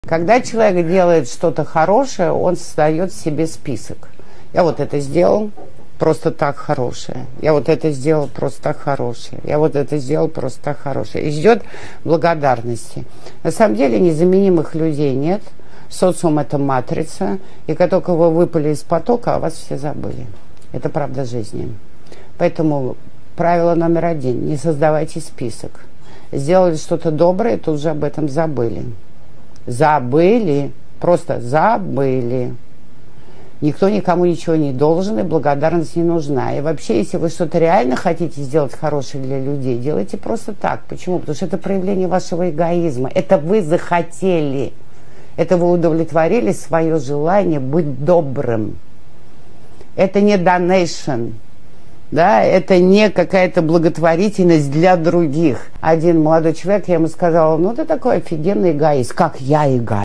Когда человек делает что-то хорошее, он создает себе список. Я вот это сделал, просто так хорошее. Я вот это сделал, просто так хорошее. Я вот это сделал, просто так хорошее. И ждет благодарности. На самом деле незаменимых людей нет. Социум – это матрица. И как только вы выпали из потока, о вас все забыли. Это правда жизни. Поэтому правило номер 1 – не создавайте список. Сделали что-то доброе, тут же об этом забыли. Забыли. Просто забыли. Никто никому ничего не должен, и благодарность не нужна. И вообще, если вы что-то реально хотите сделать хорошее для людей, делайте просто так. Почему? Потому что это проявление вашего эгоизма. Это вы захотели. Это вы удовлетворили свое желание быть добрым. Это не donation. Да, это не какая-то благотворительность для других. Один молодой человек, я ему сказала: ну ты такой офигенный эгоист. Как я эгоист?